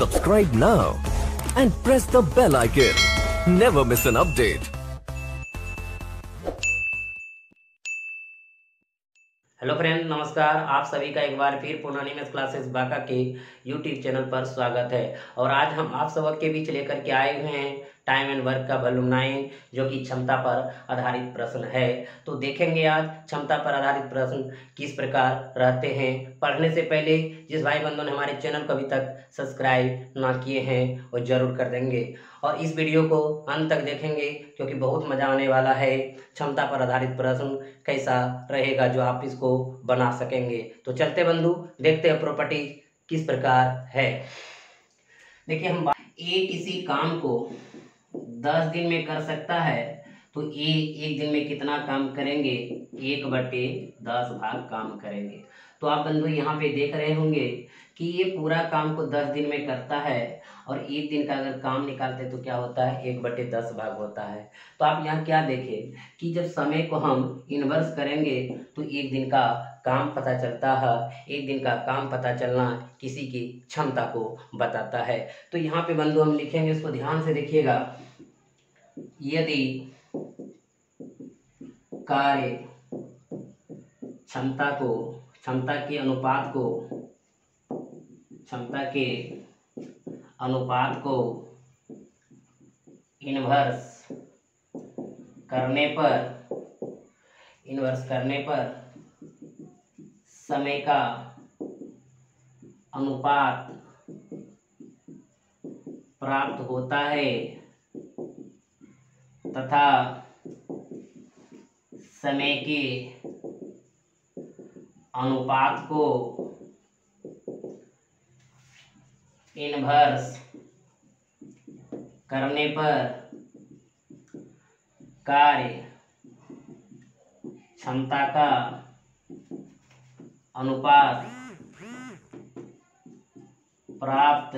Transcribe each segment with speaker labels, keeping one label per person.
Speaker 1: Subscribe now and press the bell icon. Never miss an update.
Speaker 2: Hello friend, नमस्कार। आप सभी का एक बार फिर पुनः निमेश क्लासेस बांका के यूट्यूब चैनल पर स्वागत है। और आज हम आप सबके बीच लेकर के आए हुए हैं टाइम एंड वर्क का वॉल्यूम 9, जो कि क्षमता पर आधारित प्रश्न है। तो देखेंगे आज क्षमता पर आधारित प्रश्न किस प्रकार रहते हैं। पढ़ने से पहले जिस भाई बंधु ने हमारे चैनल को अभी तक सब्सक्राइब ना किए हैं वो जरूर कर देंगे और इस वीडियो को अंत तक देखेंगे, क्योंकि बहुत मजा आने वाला है। क्षमता पर आधारित प्रश्न कैसा रहेगा जो आप इसको बना सकेंगे। तो चलते बंधु, देखते हैं प्रॉपर्टी किस प्रकार है। देखिए, हम ए किसी काम को 10 दिन में कर सकता है, तो ए एक दिन में कितना काम करेंगे? 1/10 भाग काम करेंगे। तो आप बंधु यहाँ पे देख रहे होंगे कि ये पूरा काम को 10 दिन में करता है और एक दिन का अगर काम निकालते तो क्या होता है? 1/10 भाग होता है। तो आप यहाँ क्या देखें कि जब समय को हम इन्वर्स करेंगे तो एक दिन का काम पता चलता है। एक दिन का काम पता चलना किसी की क्षमता को बताता है। तो यहाँ पे बंधु हम लिखेंगे, इसको ध्यान से देखिएगा। यदि कार्य क्षमता के अनुपात को इन्वर्स करने पर समय का अनुपात प्राप्त होता है तथा समय के अनुपात को इन्वर्स करने पर कार्य क्षमता का अनुपात प्राप्त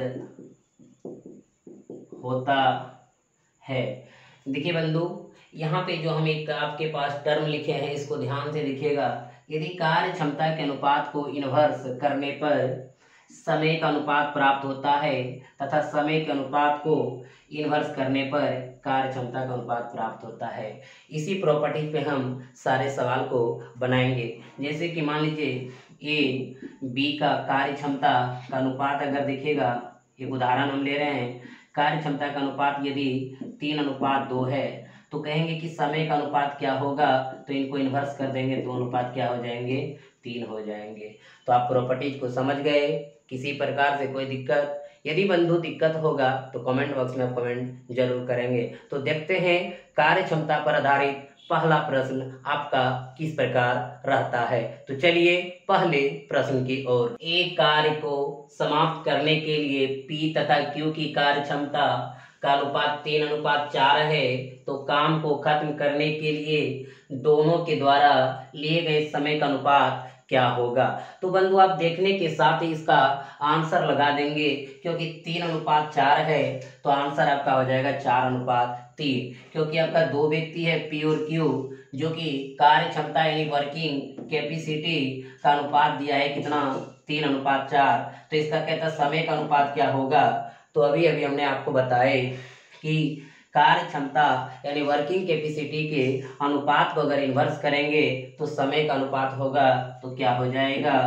Speaker 2: होता है। देखिए बंधु, यहाँ पे जो हम एक आपके पास टर्म लिखे हैं, इसको ध्यान से देखिएगा। यदि कार्य क्षमता के अनुपात को इन्वर्स करने पर समय का अनुपात प्राप्त होता है तथा समय के अनुपात को इन्वर्स करने पर कार्य क्षमता का अनुपात प्राप्त होता है। इसी प्रॉपर्टी पे हम सारे सवाल को बनाएंगे। जैसे कि मान लीजिए ए बी का कार्य क्षमता का अनुपात अगर देखिएगा, एक उदाहरण हम ले रहे हैं। कार्य क्षमता का अनुपात यदि 3:2 है तो कहेंगे कि समय का अनुपात क्या होगा? तो इनको इन्वर्स कर देंगे, 2 अनुपात क्या हो जाएंगे? 3 हो जाएंगे। तो आप प्रॉपर्टीज को समझ गए। किसी प्रकार से कोई दिक्कत, यदि बंधु दिक्कत होगा तो कमेंट बॉक्स में आप कमेंट जरूर करेंगे। तो देखते हैं कार्य क्षमता पर आधारित पहला प्रश्न आपका किस प्रकार रहता है। तो चलिए पहले प्रश्न की ओर। एक कार्य को समाप्त करने के लिए P तथा Q की कार्य क्षमता का अनुपात 3:4 है, तो काम को खत्म करने के लिए दोनों के द्वारा लिए गए समय का अनुपात क्या होगा? तो बंधु आप देखने के साथ ही इसका आंसर लगा देंगे, क्योंकि 3:4 है तो आंसर आपका हो जाएगा 4:3, क्योंकि आपका 2 व्यक्ति है P और Q, जो कि कार्य क्षमता यानी वर्किंग कैपेसिटी का अनुपात दिया है कितना? 3:4। तो इसका कहता समय का अनुपात क्या होगा? तो अभी हमने आपको बताए कि कार्य क्षमता यानी वर्किंग कैपेसिटी के अनुपात को अगर इन्वर्स करेंगे तो समय का अनुपात होगा, तो क्या हो जाएगा?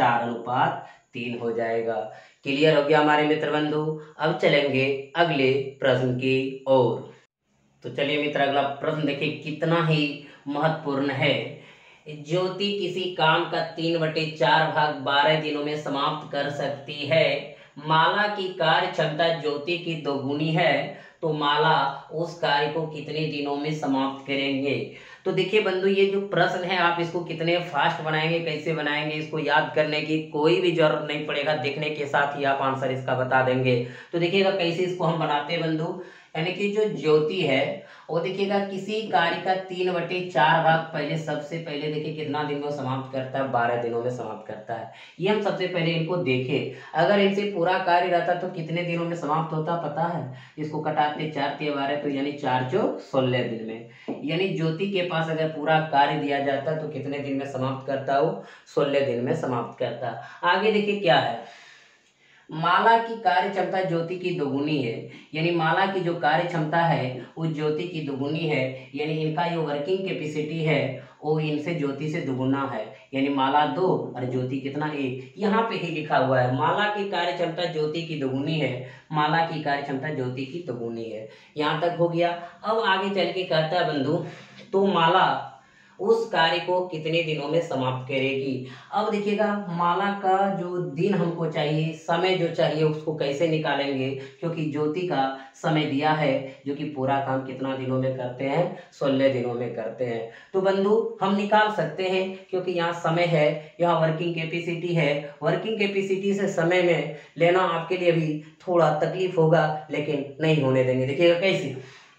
Speaker 2: 4:3 हो जाएगा। क्लियर हो गया हमारे मित्र बंधु? अब चलेंगे अगले प्रश्न की ओर। तो चलिए मित्र, अगला प्रश्न देखिए कितना ही महत्वपूर्ण है। ज्योति किसी काम का 3/4 भाग 12 दिनों में समाप्त कर सकती है। माला की कार्य क्षमता ज्योति की 2 गुनी है, तो माला उस कार्य को कितने दिनों में समाप्त करेंगे? तो देखिए बंधु, ये जो प्रश्न है आप इसको कितने फास्ट बनाएंगे, कैसे बनाएंगे, इसको याद करने की कोई भी जरूरत नहीं पड़ेगा। देखने के साथ ही आप आंसर इसका बता देंगे। तो देखिएगा कैसे इसको हम बनाते हैं बंधु। यानी कि जो ज्योति है वो देखिएगा किसी कार्य का 3/4 भाग पहले, सबसे पहले देखिए कितना दिन में समाप्त करता है? 12 दिनों में समाप्त करता है। ये हम सबसे पहले इनको देखें। अगर इनसे पूरा कार्य रहता तो कितने दिनों में समाप्त होता पता है? इसको कटाते 4×12 तो यानी 4×16 दिन में। यानी ज्योति के पास अगर पूरा कार्य दिया जाता तो कितने दिन में समाप्त करता? वो 16 दिन में समाप्त करता। आगे देखिए क्या है, माला की कार्य क्षमता ज्योति की दोगुनी है, यानी माला की जो कार्य क्षमता है वो ज्योति की दोगुनी है, यानी इनका जो वर्किंग कैपेसिटी है वो इनसे ज्योति से दुगुना है, यानी माला 2 और ज्योति कितना 1। यहाँ पे ही लिखा हुआ है माला की कार्य क्षमता ज्योति की दोगुनी है, माला की कार्य क्षमता ज्योति की दोगुनी है। यहाँ तक हो गया। अब आगे चल के कहता है बंधु, तो माला उस कार्य को कितने दिनों में समाप्त करेगी। अब देखिएगा माला का जो दिन हमको चाहिए, समय जो चाहिए उसको कैसे निकालेंगे, क्योंकि ज्योति का समय दिया है जो कि पूरा काम कितना दिनों में करते हैं, 16 दिनों में करते हैं। तो बंधु हम निकाल सकते हैं, क्योंकि यहाँ समय है, यहाँ वर्किंग कैपेसिटी है। वर्किंग कैपेसिटी से समय में लेना आपके लिए भी थोड़ा तकलीफ होगा, लेकिन नहीं होने देंगे। देखिएगा कैसे,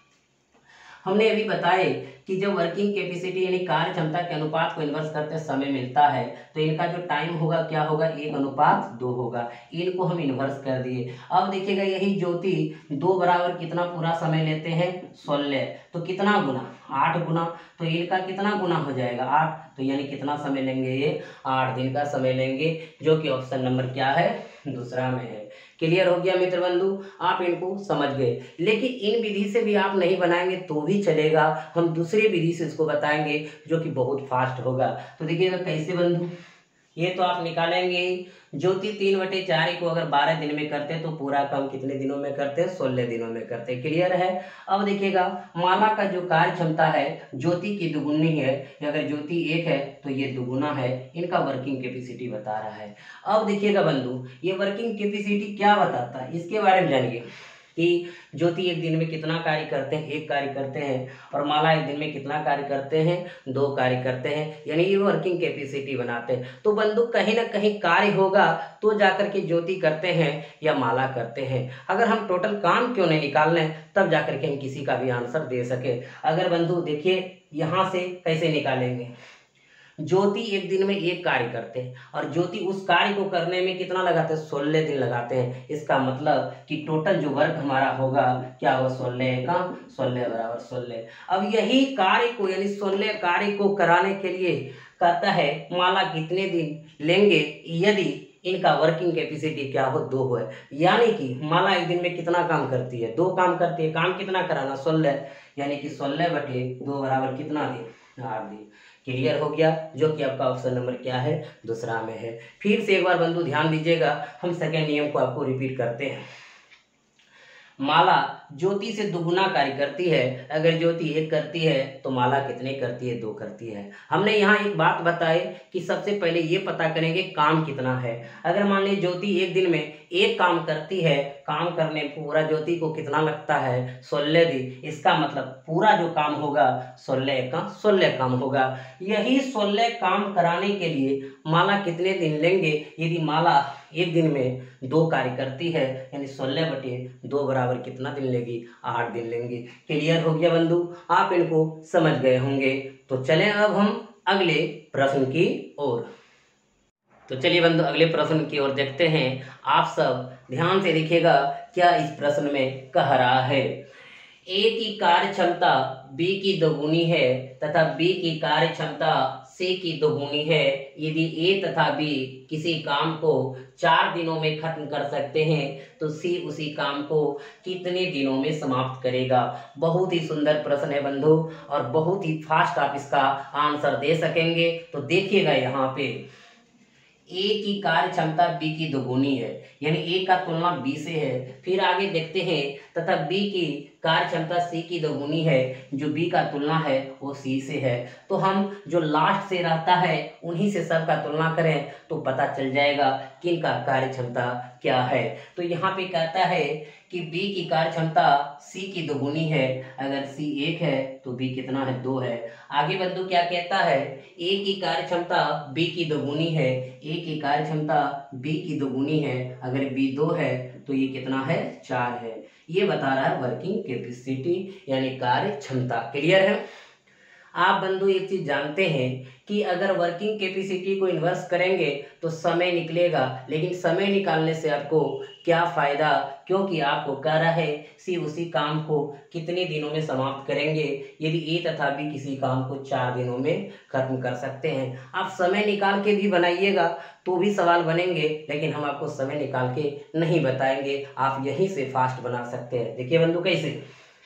Speaker 2: हमने अभी बताए कि जब वर्किंग कैपेसिटी यानी कार्य क्षमता के अनुपात को इन्वर्स करते समय मिलता है, तो इनका जो टाइम होगा क्या होगा, 1:2 होगा। इनको हम इन्वर्स कर दिए। अब देखिएगा यही ज्योति 2 बराबर कितना पूरा समय लेते हैं, 16, तो कितना गुना, 8 गुना, तो इनका कितना गुना हो जाएगा, 8, तो यानी कितना समय लेंगे, ये 8 दिन का समय लेंगे, जो कि ऑप्शन नंबर क्या है, दूसरा में है। क्लियर हो गया मित्र बंधु, आप इनको समझ गए। लेकिन इन विधि से भी आप नहीं बनाएंगे तो भी चलेगा, हम दूसरी विधि से इसको बताएंगे जो कि बहुत फास्ट होगा। तो देखिएगा कैसे बंधु, ये तो आप निकालेंगे। ज्योति 3/4 को अगर 12 दिन में करते हैं तो पूरा काम कितने दिनों में करते हैं, 16 दिनों में करते हैं। क्लियर है। अब देखिएगा माला का जो कार्य क्षमता है ज्योति की दुगुनी है, अगर ज्योति 1 है तो ये दुगुना है, इनका वर्किंग कैपेसिटी बता रहा है। अब देखिएगा बंधु, ये वर्किंग कैपेसिटी क्या बताता है, इसके बारे में जानिए कि ज्योति 1 दिन में कितना कार्य करते हैं, 1 कार्य करते हैं, और माला 1 दिन में कितना कार्य करते हैं, 2 कार्य करते हैं, यानी ये वर्किंग कैपेसिटी बनाते हैं। तो बंधु कहीं ना कहीं कार्य होगा तो जाकर के ज्योति करते हैं या माला करते हैं। अगर हम टोटल काम क्यों नहीं निकाल लें, तब जाकर के हम किसी का भी आंसर दे सके। अगर बंधु देखिए यहाँ से कैसे निकालेंगे, ज्योति 1 दिन में 1 कार्य करते हैं और ज्योति उस कार्य को करने में कितना लगाते हैं, 16 दिन लगाते हैं। इसका मतलब कि टोटल जो वर्क हमारा होगा क्या होगा, 16 का 16 बराबर 16। अब यही कार्य को यानी 16 कार्य को कराने के लिए कहता है माला कितने दिन लेंगे, यदि इनका वर्किंग कैपेसिटी क्या हो, 2 है। यानी कि माला 1 दिन में कितना काम करती है, 2 काम करती है। काम कितना कराना, 16, यानी कि 16/2 बराबर कितना दिन, 8 दिन। क्लियर हो गया, जो कि आपका ऑप्शन नंबर क्या है, दूसरा में है। फिर से एक बार बंधु ध्यान दीजिएगा, हम सेकेंड नियम को आपको रिपीट करते हैं। माला ज्योति से दुगुना कार्य करती है, अगर ज्योति 1 करती है तो माला कितने करती है, 2 करती है। हमने यहाँ एक बात बताई कि सबसे पहले ये पता करेंगे काम कितना है। अगर मान लीजिए ज्योति 1 दिन में 1 काम करती है, काम करने पूरा ज्योति को कितना लगता है, 16 दिन। इसका मतलब पूरा जो काम होगा 16 का 16 काम होगा। यही 16 काम कराने के लिए माला कितने दिन लेंगे, यदि माला 1 दिन में 2 कार्य करती है, यानी 16/2 बराबर कितना दिन लेगी, 8 दिन लेंगे। क्लियर हो गया बंधु, आप इनको समझ गए होंगे। तो चलें अब हम अगले प्रश्न की ओर। तो चलिए बंधु अगले प्रश्न की ओर देखते हैं। आप सब ध्यान से देखिएगा क्या इस प्रश्न में कह रहा है। ए की कार्य क्षमता बी की दोगुनी है तथा बी की कार्य क्षमता सी की दोगुनी है। यदि ए तथा बी किसी काम को 4 दिनों में खत्म कर सकते हैं तो सी उसी काम को कितने दिनों में समाप्त करेगा। बहुत ही सुंदर प्रश्न है बंधु, और बहुत ही फास्ट आप इसका आंसर दे सकेंगे। तो देखिएगा यहाँ पे ए की कार्य क्षमता बी की दोगुनी है, यानी ए का तुलना बी से है। फिर आगे देखते हैं तथा बी की कार्य क्षमता सी की दोगुनी है, जो बी का तुलना है वो सी से है। तो हम जो लास्ट से रहता है उन्हीं से सबका तुलना करें तो पता चल जाएगा कि इनका कार्य क्षमता क्या है। तो यहाँ पे कहता है कि बी की कार्य क्षमता सी की दोगुनी है, अगर सी 1 है तो बी कितना है, 2 है। आगे बंधु क्या कहता है, ए की कार्य क्षमता बी की दोगुनी है, ए की कार्य क्षमता बी की दोगुनी है, अगर बी 2 है तो ये कितना है, 4 है। ये बता रहा है वर्किंग कैपेसिटी यानी कार्य क्षमता। क्लियर है। आप बंधु एक चीज जानते हैं कि अगर वर्किंग कैपेसिटी को इन्वर्स करेंगे तो समय निकलेगा, लेकिन समय निकालने से आपको क्या फायदा, क्योंकि आपको कह रहा है सी उसी काम को कितने दिनों में समाप्त करेंगे। यदि ए तथा बी किसी काम को 4 दिनों में खत्म कर सकते हैं। आप समय निकाल के भी बनाइएगा तो भी सवाल बनेंगे, लेकिन हम आपको समय निकाल के नहीं बताएंगे, आप यहीं से फास्ट बना सकते हैं। देखिए बंधु कैसे,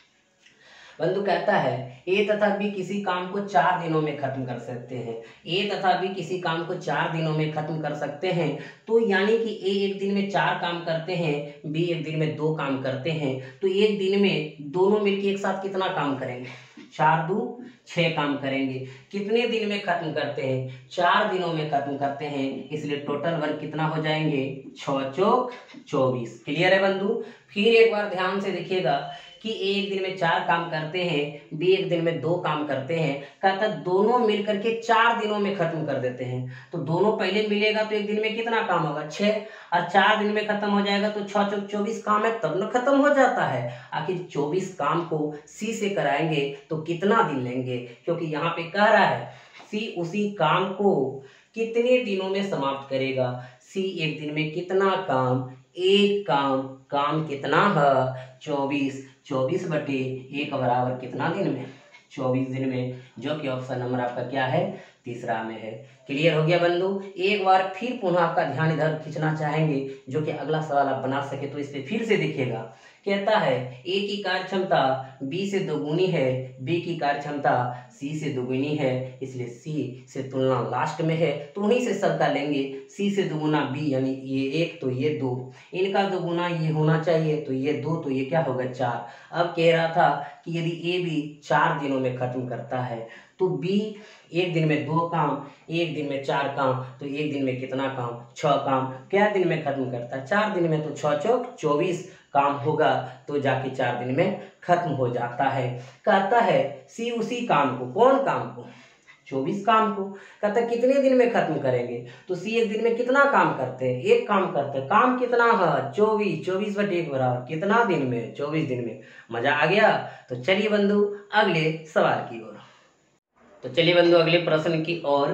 Speaker 2: बंधु कहता है ए तथा बी किसी काम को 4 दिनों में खत्म कर सकते हैं। ए तथा बी किसी काम को 4 दिनों में खत्म कर सकते हैं, तो यानी कि ए एक दिन में 4 काम करते हैं, बी एक दिन में 2 काम करते हैं, तो एक दिन में दोनों मिलकर एक साथ कितना काम करेंगे, 4 दूनी 6 काम करेंगे। कितने दिन में खत्म करते हैं, 4 दिनों में खत्म करते हैं, इसलिए टोटल वर्क कितना हो जाएंगे, 6 चौक 24। क्लियर है बंधु। फिर एक बार ध्यान से देखिएगा कि एक दिन में 4 काम करते हैं, बी एक दिन में 2 काम करते हैं, कहता दोनों मिलकर के 4 दिनों में खत्म कर देते हैं। तो दोनों पहले मिलेगा तो एक दिन में कितना काम होगा, 6, और 4 दिन में खत्म हो जाएगा तो 6 चौक 24 काम है, तब न खत्म हो जाता है। आखिर 24 काम को सी से कराएंगे तो कितना दिन लेंगे, क्योंकि यहाँ पे कह रहा है सी उसी काम को कितने दिनों में समाप्त करेगा। सी एक दिन में कितना काम, एक काम कितना है, 24, 24 बटे 1 बराबर कितना दिन में, 24 दिन में, जो कि ऑप्शन नंबर आपका क्या है, तीसरा में है। क्लियर हो गया बंधु। एक बार फिर पुनः आपका ध्यान इधर खींचना चाहेंगे, जो कि अगला सवाल आप बना सके, तो इस पे फिर से देखिएगा। कहता है ए की कार्य क्षमता बी से दोगुनी है, बी की कार्य क्षमता सी से दोगुनी है, इसलिए सी से तुलना लास्ट में है, तो वहीं से सबका लेंगे। सी से दोगुना बी यानी ये 1 तो ये 2, इनका दोगुना ये होना चाहिए, तो ये 2 तो ये क्या होगा 4। अब कह रहा था कि यदि ए भी 4 दिनों में खत्म करता है, तो बी एक दिन में 2 काम, एक दिन में 4 काम, तो एक दिन में कितना काम, 6 काम। क्या दिन में खत्म करता है, 4 दिन में, तो 6 चौक 24 काम होगा, तो जाके 4 दिन में खत्म हो जाता है। कहता है सी उसी काम को, कौन काम को, 24 काम को, कहता है कितने दिन में खत्म करेंगे, तो सी एक दिन में कितना काम करते हैं, एक काम करते हैं, काम कितना है 24, 24 बटे 1 बराबर कितना दिन में, 24 दिन में। मजा आ गया। तो चलिए बंधु अगले सवाल की ओर। तो चलिए बंधु अगले प्रश्न की ओर।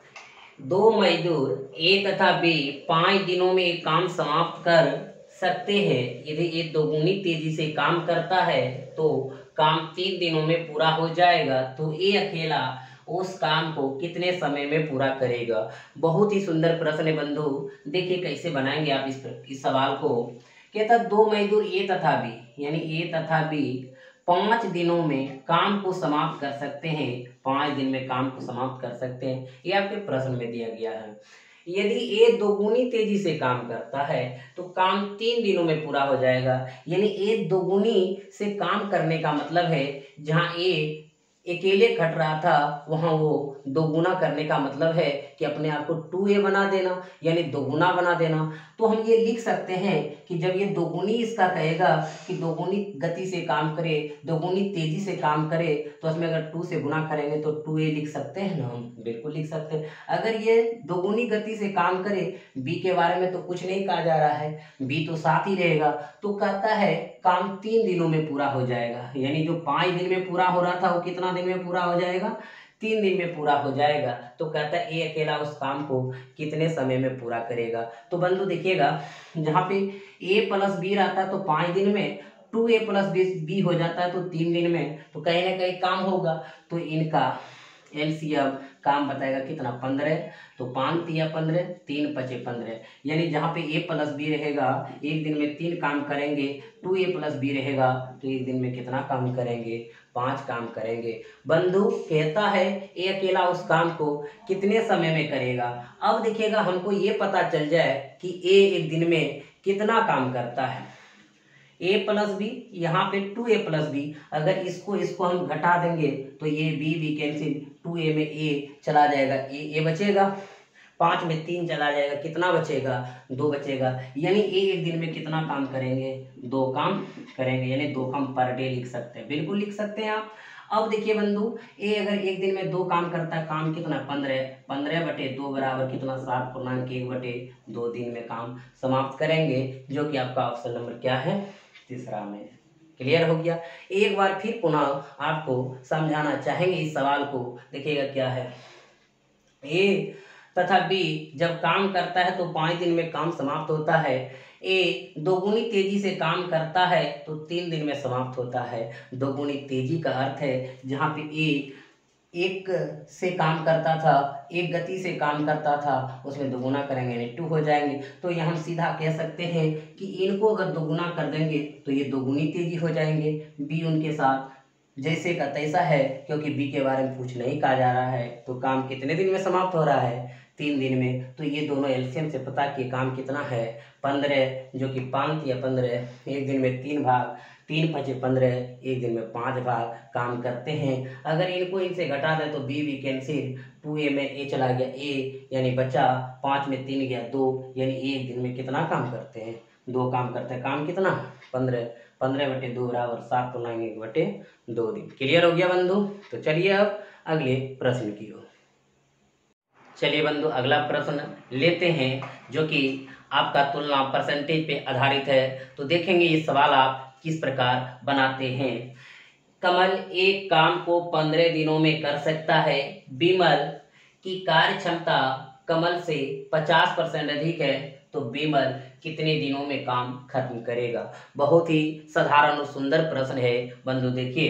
Speaker 2: 2 मजदूर ए तथा बी 5 दिनों में एक काम समाप्त कर सकते हैं। यदि ये दोगुनी तेजी से काम करता है तो काम 3 दिनों में पूरा हो जाएगा, तो ए अकेला उस काम को कितने समय में पूरा करेगा। बहुत ही सुंदर प्रश्न है बंधु। देखिए कैसे बनाएंगे आप इस सवाल को। कहता 2 मजदूर ए तथा बी यानी ए तथा बी 5 दिनों में काम को समाप्त कर सकते हैं, 5 दिन में काम को समाप्त कर सकते हैं, ये आपके प्रश्न में दिया गया है। यदि ए दोगुनी तेजी से काम करता है तो काम 3 दिनों में पूरा हो जाएगा। यानी ए दोगुनी से काम करने का मतलब है जहां ए अकेले खट रहा था वहां वो दोगुना करने का मतलब है कि अपने आप को 2a बना देना, यानी दोगुना बना देना। तो हम ये लिख सकते हैं कि जब ये दोगुनी इसका कहेगा कि दोगुनी गति से काम करे, दोगुनी तेजी से काम करे, तो उसमें अगर 2 से गुना करेंगे तो 2a लिख सकते हैं ना, हम बिल्कुल लिख सकते हैं। अगर ये दोगुनी गति से काम करे, बी के बारे में तो कुछ नहीं कहा जा रहा है, बी तो साथ ही रहेगा, तो कहता है काम 3 दिनों में पूरा हो जाएगा। यानी जो 5 दिन में पूरा हो रहा था वो कितना दिन में पूरा हो जाएगा, 3 दिन में पूरा हो जाएगा। तो कहता है ए अकेला उस काम को कितने समय में पूरा करेगा। तो बंधु देखिएगा जहाँ पे a प्लस बी रहता है तो 5 दिन में, 2a प्लस बी हो जाता है तो 3 दिन में, तो कहीं ना कहीं काम होगा। तो इनका एलसीएम काम बताएगा कितना, 15, तो 5 तिया 15, 3 पचे 15, यानी जहाँ पे a प्लस बी रहेगा एक दिन में 3 काम करेंगे, 2a प्लस बी रहेगा तो एक दिन में कितना काम करेंगे, 5 काम करेंगे। बंधु कहता है ए अकेला उस काम को कितने समय में करेगा। अब देखिएगा हमको ये पता चल जाए कि ए एक दिन में कितना काम करता है, a प्लस बी, यहाँ पे 2a प्लस बी, अगर इसको हम घटा देंगे तो ये b कैंसिल, 2a में a चला जाएगा, a बचेगा, 5 में 3 चला जाएगा, कितना बचेगा, 2 बचेगा। यानी a एक दिन में कितना काम करेंगे, 2 काम करेंगे, यानी 2 काम पर डे लिख सकते हैं, बिल्कुल लिख सकते हैं आप। अब देखिए बंधु ए अगर एक दिन में 2 काम करता है, काम कितना 15, 15 बटे 2 बराबर कितना 7.1 बटे 2 दिन में काम समाप्त करेंगे, जो कि आपका ऑप्शन नंबर क्या है, तीसरा में। क्लियर हो गया। एक बार फिर पुनः आपको समझाना चाहेंगे इस सवाल को। देखिएगा क्या है, ए तथा बी जब काम करता है तो 5 दिन में काम समाप्त होता है। ए दोगुनी तेजी से काम करता है तो 3 दिन में समाप्त होता है। दोगुनी तेजी का अर्थ है जहाँ पे ए एक से काम करता था, एक गति से काम करता था, उसमें दोगुना करेंगे यानी 2 हो जाएंगे। तो ये हम सीधा कह सकते हैं कि इनको अगर दोगुना कर देंगे तो ये दोगुनी तेजी हो जाएंगे। बी उनके साथ जैसे का तैसा है, क्योंकि बी के बारे में कुछ नहीं कहा जा रहा है। तो काम कितने दिन में समाप्त हो रहा है? 3 दिन में। तो ये दोनों एलसीएम से पता कि काम कितना है 15, जो कि 5 या 15, एक दिन में 3 भाग, 3 5 15, एक दिन में 5 भाग काम करते हैं। अगर इनको इनसे घटा दें तो बी कैंसिल, 2a में a चला गया, a यानी बचा, 5 में 3 गया 2, यानी एक दिन में कितना काम करते हैं? 2 काम करते हैं। काम कितना? 15, 15/2 बराबर 7 तो 9/2 दिन। क्लियर हो गया बंधु? तो चलिए अब अगले प्रश्न की ओर। चलिए बंधु अगला प्रश्न लेते हैं, जो कि आपका तुलना परसेंटेज पे आधारित है। तो देखेंगे ये सवाल आप किस प्रकार बनाते हैं। कमल एक काम को 15 दिनों में कर सकता है। बिमल की कार्य क्षमता कमल से 50% अधिक है, तो बिमल कितने दिनों में काम खत्म करेगा? बहुत ही साधारण और सुंदर प्रश्न है बंधु। देखिए,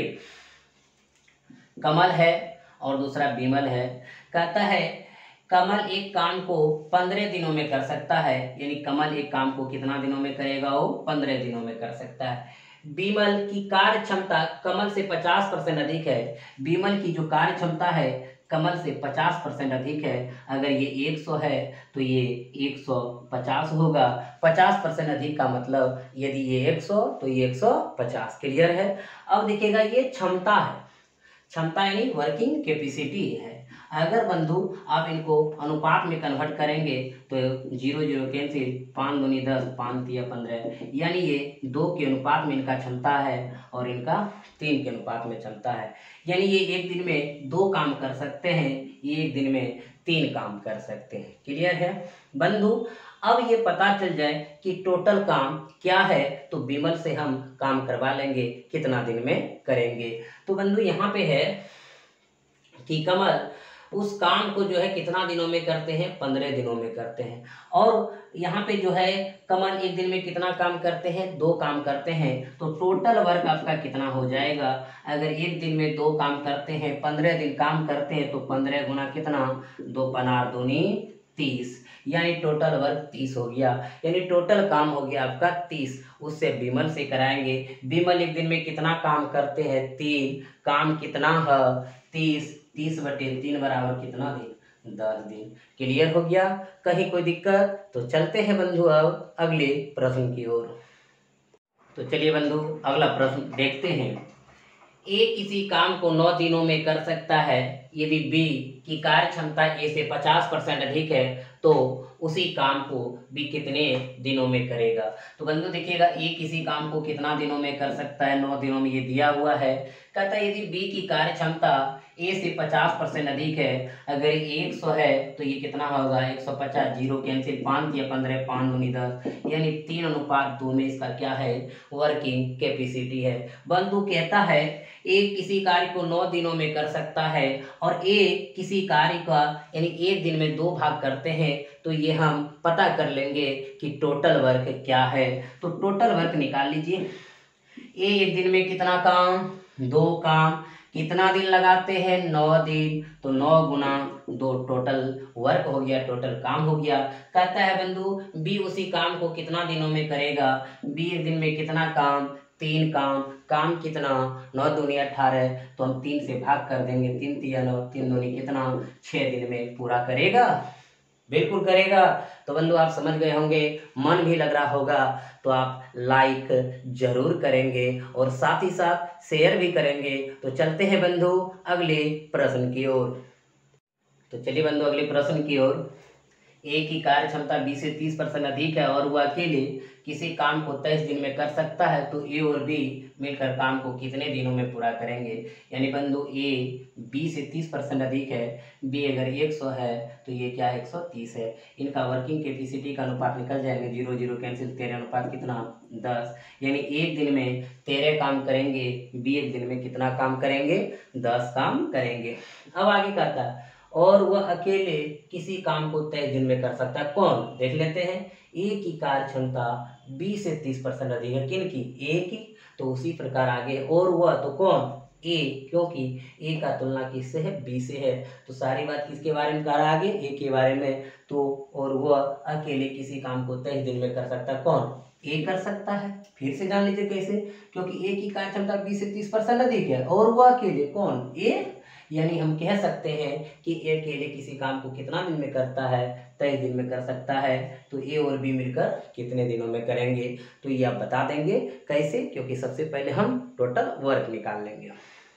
Speaker 2: कमल है और दूसरा बिमल है। कहता है कमल एक काम को 15 दिनों में कर सकता है, यानी कमल एक काम को कितना दिनों में करेगा? वो 15 दिनों में कर सकता है। बिमल की कार्य क्षमता कमल से 50% अधिक है। बिमल की जो कार्य क्षमता है कमल से 50% अधिक है। अगर ये 100 है तो ये 150 होगा। 50% अधिक का मतलब यदि ये 100 तो ये 150। क्लियर है? अब देखिएगा ये क्षमता है, क्षमता यानी वर्किंग कैपेसिटी है। अगर बंधु आप इनको अनुपात में कन्वर्ट करेंगे तो 0 0 कैंसिल, 5 दूनी 10, 5 तिया 15, यानी ये 2 के अनुपात में इनका क्षमता है और इनका 3 के अनुपात में क्षमता है। यानी ये एक दिन में 2 काम कर सकते हैं, ये एक दिन में 3 काम कर सकते हैं। क्लियर है बंधु? अब ये पता चल जाए कि टोटल काम क्या है, तो बिमल से हम काम करवा लेंगे, कितना दिन में करेंगे। तो बंधु यहाँ पे है कि कमल उस काम को जो है कितना दिनों में करते हैं? 15 दिनों में करते हैं। और यहाँ पे जो है कमल एक दिन में कितना काम करते हैं? 2 काम करते हैं। तो टोटल वर्क आपका कितना हो जाएगा? अगर एक दिन में 2 काम करते हैं, 15 दिन काम करते हैं, तो 15 गुना कितना? 2 15 दूनी 30, यानी टोटल वर्क 30 हो गया। यानी टोटल काम हो गया आपका 30। उससे बिमल से कराएंगे। बिमल एक दिन में कितना काम करते हैं? 3। काम कितना है? 30। 30/3 बराबर कितना दिन? 10 दिन। क्लियर हो गया? कहीं कोई दिक्कत? तो चलते हैं बंधु अब अगले प्रश्न की ओर। तो चलिए बंधु अगला प्रश्न देखते हैं। ए किसी काम को 9 दिनों में कर सकता है। यदि बी की कार्य क्षमता ए से 50% अधिक है, तो उसी काम को बी कितने दिनों में करेगा? तो बंधु देखिएगा, ए किसी काम को कितना दिनों में कर सकता है? 9 दिनों में, ये दिया हुआ है। कहता है यदि बी की कार्य क्षमता ए से 50% अधिक है। अगर 100 है तो ये कितना होगा? 150, 0 कैंसिल, 5 या 15, 5 दूनी 10, यानी 3:2 में इसका क्या है? वर्किंग कैपेसिटी है। बंधु कहता है ए किसी कार्य को 9 दिनों में कर सकता है और ए किसी कार्य का यानी एक दिन में 2 भाग करते हैं, तो ये हम पता कर लेंगे कि टोटल वर्क क्या है। तो टोटल वर्क निकाल लीजिए। ए एक दिन में कितना काम? 2 काम। कितना दिन लगाते हैं? 9 दिन। तो 9 गुना 2 टोटल वर्क हो गया, टोटल काम हो गया। कहता है बंधु बी उसी काम को कितना दिनों में करेगा? बी एक दिन में कितना काम? 3 काम। काम कितना? 9 दूनी 18, तो हम 3 से भाग कर देंगे। 3 तिया 9, 3 दूनी कितना? 6 दिन में पूरा करेगा। बिल्कुल करेगा। तो बंधु आप समझ गए होंगे, मन भी लग रहा होगा, तो आप लाइक जरूर करेंगे और साथ ही साथ शेयर भी करेंगे। तो चलते हैं बंधु अगले प्रश्न की ओर। तो चलिए बंधु अगले प्रश्न की ओर। ए की कार्य क्षमता 20 से 30% अधिक है और वह अकेले किसी काम को 23 दिन में कर सकता है तो ए और बी मिलकर काम को कितने दिनों में पूरा करेंगे। यानी बंधु ए बी से 30% अधिक है, बी अगर 100 है तो ये क्या है 130 है। इनका वर्किंग कैपेसिटी का अनुपात निकल जाएंगे, 0 0 कैंसिल, 13 अनुपात कितना 10। यानी एक दिन में 13 काम करेंगे, बी एक दिन में कितना काम करेंगे 10 काम करेंगे। अब आगे कहता है और वह अकेले किसी काम को 23 दिन में कर सकता है। कौन, देख लेते हैं। ए की कार्य क्षमता बी से 30% अधिक है, किन की, ए की। तो उसी प्रकार आगे और वह तो कौन, ए, क्योंकि ए का तुलना किससे है, बी से है। तो सारी बात किसके बारे में कह रहा है आगे, ए के बारे में। तो और वह अकेले किसी काम को 23 दिन में कर सकता है। कौन, ए कर सकता है। फिर से जान लीजिए कैसे, क्योंकि ए की कार्य क्षमता बी से 30% अधिक है और वह अकेले कौन, ए। यानी हम कह सकते हैं कि ए अकेले किसी काम को कितना दिन में करता है, 23 दिन में कर सकता है। तो ए और बी मिलकर कितने दिनों में करेंगे, तो ये आप बता देंगे। कैसे, क्योंकि सबसे पहले हम टोटल वर्क निकाल लेंगे।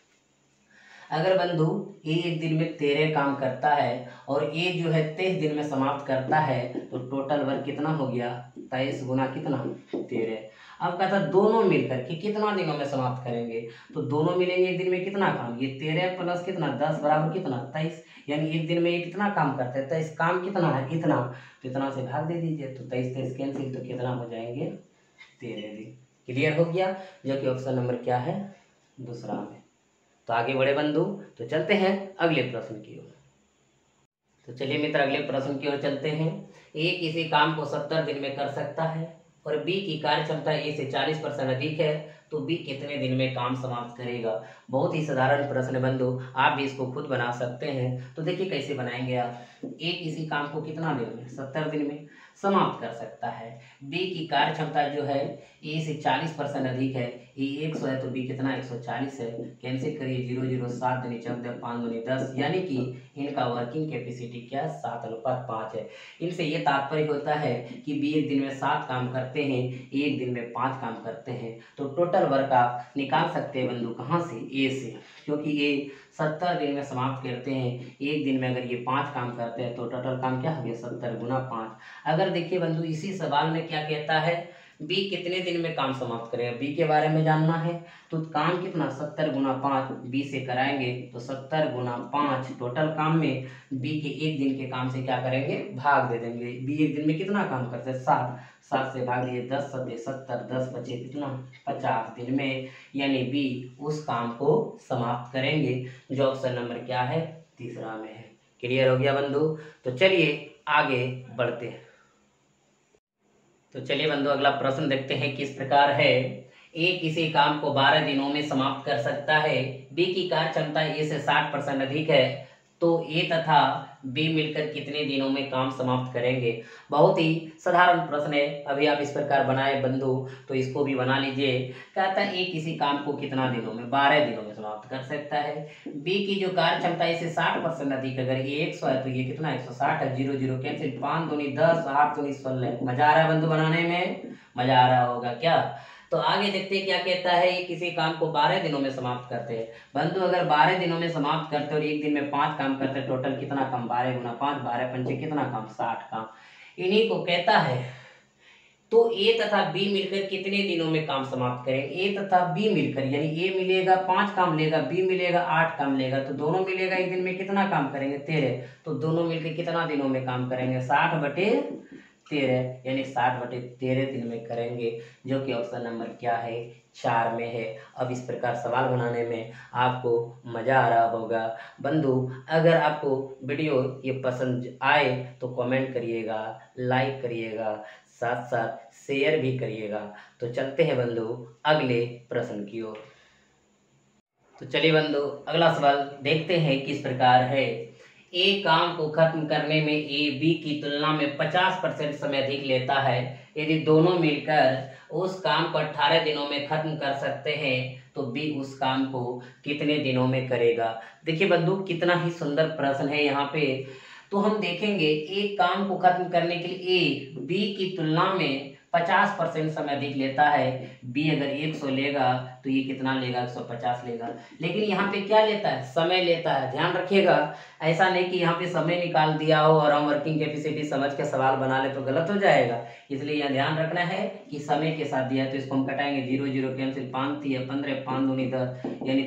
Speaker 2: अगर बंधु ए एक दिन में 13 काम करता है और ए जो है 23 दिन में समाप्त करता है, तो टोटल वर्क कितना हो गया 23 गुना कितना 13। अब कहता है दोनों मिलकर के कितना दिनों में समाप्त करेंगे, तो दोनों मिलेंगे एक दिन में कितना काम, ये 13 प्लस कितना 10 बराबर कितना 23। यानी एक दिन में ये कितना काम करते हैं, 23 काम कितना है इतना, तो इतना से भाग दे दीजिए, तो 23 23 कैंसिल, तो कितना हो जाएंगे 13 दिन। क्लियर हो गया, जो कि ऑप्शन नंबर क्या है दूसरा में। तो आगे बढ़े बंधु, तो चलते हैं अगले प्रश्न की ओर। तो चलिए मित्र अगले प्रश्न की ओर चलते हैं। ए किसी काम को 70 दिन में कर सकता है और बी की कार्य क्षमता ए से 40% अधिक है, तो बी कितने दिन में काम समाप्त करेगा। बहुत ही साधारण प्रश्न है बंधु, आप भी इसको खुद बना सकते हैं। तो देखिए कैसे बनाएंगे आप। ए किसी काम को कितना दिन में 70 दिन में समाप्त कर सकता है। बी की कार्य क्षमता जो है ए से 40% अधिक है, ए 100 है तो बी कितना 140 है। कैंसिल करिए, 0 0 7 दूनी 14 5 दूनी 10, यानी कि इनका वर्किंग कैपेसिटी क्या 7:5 है। इनसे ये तात्पर्य होता है कि बी एक दिन में 7 काम करते हैं, एक दिन में 5 काम करते हैं। तो टोटल वर्क आप निकाल सकते हैं बंधु कहाँ से, ए से, क्योंकि ये 70 दिन में समाप्त करते हैं, एक दिन में अगर ये 5 काम करते हैं तो टोटल काम क्या हो गया 70 गुना 5। अगर देखिए बंधु इसी सवाल में क्या कहता है, बी कितने दिन में काम समाप्त करेगा, बी के बारे में जानना है। तो काम कितना 70 गुना 5 बी से कराएंगे, तो 70 गुना 5 टोटल काम में बी के एक दिन के काम से क्या करेंगे भाग दे देंगे। बी एक दिन में कितना काम करते हैं 7, 7 से भाग दिए 10 7 70, 10 बचे कितना 50 दिन में, यानी बी उस काम को समाप्त करेंगे, जो ऑप्शन नंबर क्या है तीसरा में है। क्लियर हो गया बंधु, तो चलिए आगे बढ़ते हैं। तो चलिए बंधु अगला प्रश्न देखते हैं किस प्रकार है। ए किसी काम को 12 दिनों में समाप्त कर सकता है, बी की कार्य क्षमता ए से 60% अधिक है, तो ए तथा बी मिलकर कितने दिनों में काम समाप्त करेंगे। बहुत ही साधारण प्रश्न है, अभी आप इस प्रकार बनाए बंधु तो इसको भी बना लीजिए। कहता है ए किसी काम को कितना दिनों में 12 दिनों में समाप्त कर सकता है, बी की जो कार्य क्षमता है इसे 60% अधिक, अगर ये 100 है तो ये कितना 160 है, 0 0 कैंसिल, 5 दूनी 10 8 दूनी 16। मजा आ रहा है बंधु बनाने में, मजा आ रहा होगा क्या। तो आगे देखते हैं क्या कहता है, ये किसी काम को 12 दिनों में समाप्त करते हैं। बंधु अगर 12 दिनों में समाप्त करते और एक दिन में 5 काम करते हैं, टोटल कितना काम 12 गुना 5 12 पंचे कितना काम 60 काम। इन्हीं को कहता है तो ए तथा बी मिलकर कितने दिनों में काम समाप्त करें। ए तथा बी मिलकर, यानी ए मिलेगा 5 काम लेगा, बी मिलेगा 8 काम लेगा, तो दोनों मिलेगा एक दिन में कितना काम करेंगे 13, तो दोनों मिलकर कितना दिनों में काम करेंगे 60/13, यानी 60/13 दिन में करेंगे, जो कि ऑप्शन नंबर क्या है 4 में है। अब इस प्रकार सवाल बनाने में आपको मजा आ रहा होगा बंधु। अगर आपको वीडियो ये पसंद आए तो कमेंट करिएगा, लाइक करिएगा, साथ साथ शेयर भी करिएगा। तो चलते हैं बंधु अगले प्रश्न की ओर। तो चलिए बंधु अगला सवाल देखते हैं किस प्रकार है। ए काम को खत्म करने में ए बी की तुलना में 50% समय अधिक लेता है, यदि दोनों मिलकर उस काम को 18 दिनों में खत्म कर सकते हैं तो बी उस काम को कितने दिनों में करेगा। देखिए बंधु कितना ही सुंदर प्रश्न है यहाँ पे। तो हम देखेंगे एक काम को खत्म करने के लिए ए बी की तुलना में 50% समय अधिक लेता है, बी अगर 100 लेगा तो ये कितना लेगा 150 लेगा, लेकिन यहाँ पे क्या लेता है समय लेता है। ध्यान रखिएगा, ऐसा नहीं कि यहाँ पे समय निकाल दिया हो और हम वर्किंग कैपेसिटी समझ के सवाल बना ले तो गलत हो जाएगा। इसलिए यहाँ ध्यान रखना है कि समय के साथ दिया है, तो इसको हम कटाएंगे, 0 0 कैंसिल, 5 3 15 5 दूनी 10, यानी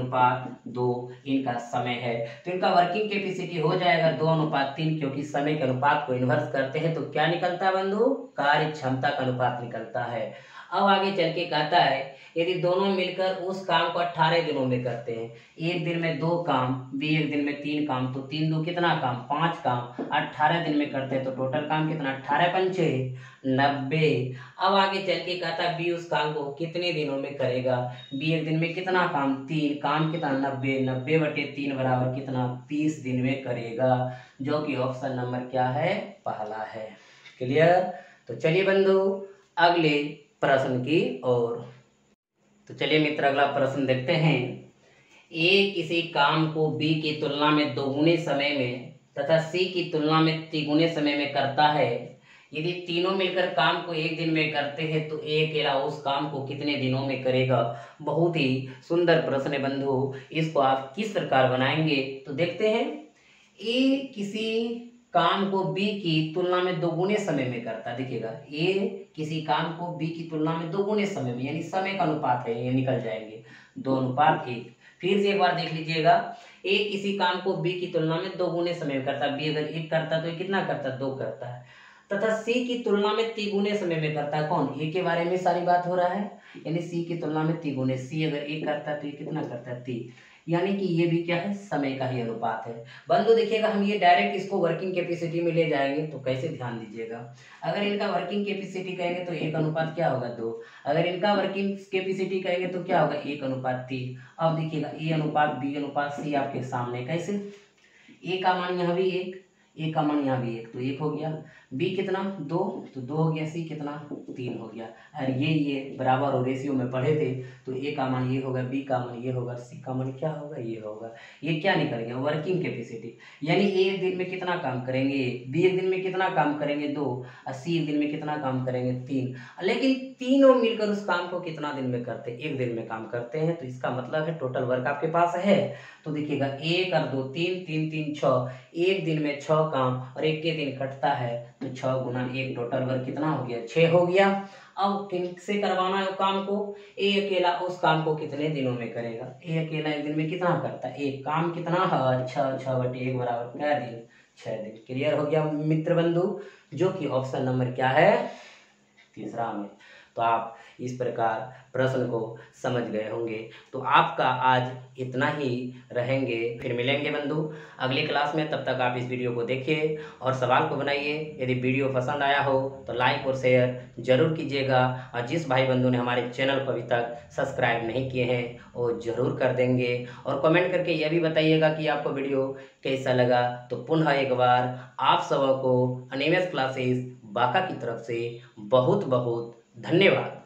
Speaker 2: 3:2 इनका समय है। तो इनका वर्किंग कैपेसिटी हो जाएगा 2:3, क्योंकि समय के अनुपात को इन्वर्स करते हैं तो क्या निकलता है बंधु, कार्य क्षमता का अनुपात निकलता है। अब आगे चल के कहता है यदि दोनों मिलकर उस काम को 18 दिनों में करते हैं, एक दिन में 2 काम, बी एक दिन में 3 काम, तो 3 2 कितना काम, 5 काम, 18 दिन में करते हैं तो टोटल काम कितना, 18 पंचे 90। अब आगे चल के कहता है बी उस काम को कितने दिनों में करेगा, बी एक दिन में कितना काम, 3 काम कितना 90, 90/3 बराबर कितना, 30 दिन में करेगा, जो कि ऑप्शन नंबर क्या है, पहला है। क्लियर। तो चलिए बंधु अगले प्रश्न की ओर। तो चलिए मित्र अगला प्रश्न देखते हैं। ए किसी काम को बी की तुलना में 2 गुने समय में तथा सी की तुलना में 3 गुने समय में करता है। यदि तीनों मिलकर काम को 1 दिन में करते हैं तो ए अकेला उस काम को कितने दिनों में करेगा। बहुत ही सुंदर प्रश्न है बंधु, इसको आप किस प्रकार बनाएंगे तो देखते हैं। ए किसी काम को बी की तुलना में 2 गुने समय में करता है। देखिएगा ए किसी काम को बी की तुलना में 2 गुने समय में, यानी समय का अनुपात है, ये निकल जाएंगे 2:1। फिर से एक बार देख लीजिएगा, ए किसी काम को बी की तुलना में 2 गुने समय में करता है। बी अगर 1 करता है तो ये कितना करता है, 2 करता है। तथा सी की तुलना में 3 गुने समय में करता है। कौन, ए के बारे में सारी बात हो रहा है, यानी सी की तुलना में 3 गुने। सी अगर 1 करता है तो ये कितना करता है, 3, यानी कि ये भी क्या है, समय का ही अनुपात है। बंधु देखिएगा हम ये डायरेक्ट इसको वर्किंग कैपेसिटी में ले जाएंगे तो कैसे, ध्यान दीजिएगा। अगर इनका वर्किंग कैपेसिटी कहेंगे तो 1 अनुपात क्या होगा, 2। अगर इनका वर्किंग कैपेसिटी कहेंगे तो क्या होगा, 1:3। अब देखिएगा ए अनुपात बी अनुपात सी आपके सामने, कैसे, ए का मान यहाँ भी 1, ए का मान यहाँ भी 1, तो 1 हो गया। बी कितना, 2, तो 2 हो गया। सी कितना, 3 हो गया। और ये बराबर और रेशियो में पढ़े थे, तो ए का मान ये होगा, बी का मान ये होगा, सी का मान क्या होगा, ये होगा। ये क्या निकल गया, वर्किंग कैपेसिटी। यानी ए एक दिन में कितना काम करेंगे, बी एक दिन में कितना काम करेंगे, 2, और सी एक दिन में कितना काम करेंगे, 3। लेकिन तीनों मिलकर उस काम को कितना दिन में करते हैं, 1 दिन में काम करते हैं। तो इसका मतलब है टोटल वर्क आपके पास है। तो देखिएगा 1 और 2 3 3 3 6, एक दिन में 6 काम और 1 के दिन कटता है, तो 6 गुना 1 टोटल वर्क कितना हो गया, 6 हो गया। अब किनसे करवाना है वो काम को, ए अकेला उस काम को कितने दिनों में करेगा। ए अकेला एक दिन में कितना करता है, एक काम कितना है, 6, 6/1 बराबर क्या दिन, 6 दिन। क्लियर हो गया मित्र बंधु, जो कि ऑप्शन नंबर क्या है, तीसरा में। तो आप इस प्रकार प्रश्न को समझ गए होंगे। तो आपका आज इतना ही रहेंगे, फिर मिलेंगे बंधु अगली क्लास में। तब तक आप इस वीडियो को देखिए और सवाल को बनाइए। यदि वीडियो पसंद आया हो तो लाइक और शेयर जरूर कीजिएगा, और जिस भाई बंधु ने हमारे चैनल को अभी तक सब्सक्राइब नहीं किए हैं वो जरूर कर देंगे। और कमेंट करके यह भी बताइएगा कि आपको वीडियो कैसा लगा। तो पुनः एक बार आप सबको अनिमेष क्लासेस बांका की तरफ से बहुत बहुत धन्यवाद।